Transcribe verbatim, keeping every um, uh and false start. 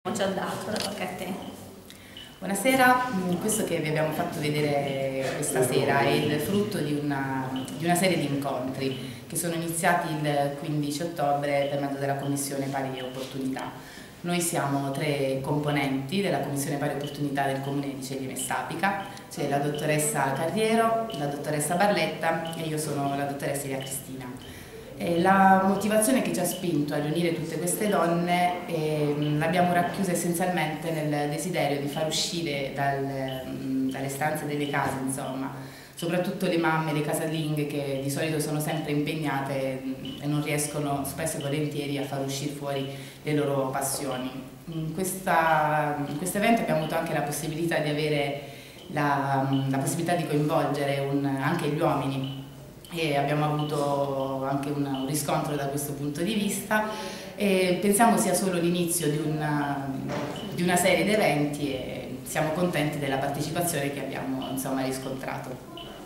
Ci ha dato, tocca a te. Buonasera, questo che vi abbiamo fatto vedere questa sera è il frutto di una, di una serie di incontri che sono iniziati il quindici ottobre per mezzo della Commissione Pari Opportunità. Noi siamo tre componenti della Commissione Pari Opportunità del Comune di Ceglie Messapica, c'è la dottoressa Carriero, la dottoressa Barletta e io sono la dottoressa Elia Cristina. E la motivazione che ci ha spinto a riunire tutte queste donne eh, l'abbiamo racchiusa essenzialmente nel desiderio di far uscire dal, dalle stanze delle case, insomma, soprattutto le mamme, le casalinghe che di solito sono sempre impegnate e non riescono spesso e volentieri a far uscire fuori le loro passioni. In, questa, in questo evento abbiamo avuto anche la possibilità di avere la, la possibilità di coinvolgere un, anche gli uomini, e abbiamo avuto anche un, un riscontro da questo punto di vista e pensiamo sia solo l'inizio di una, di una serie di eventi e siamo contenti della partecipazione che abbiamo, insomma, riscontrato.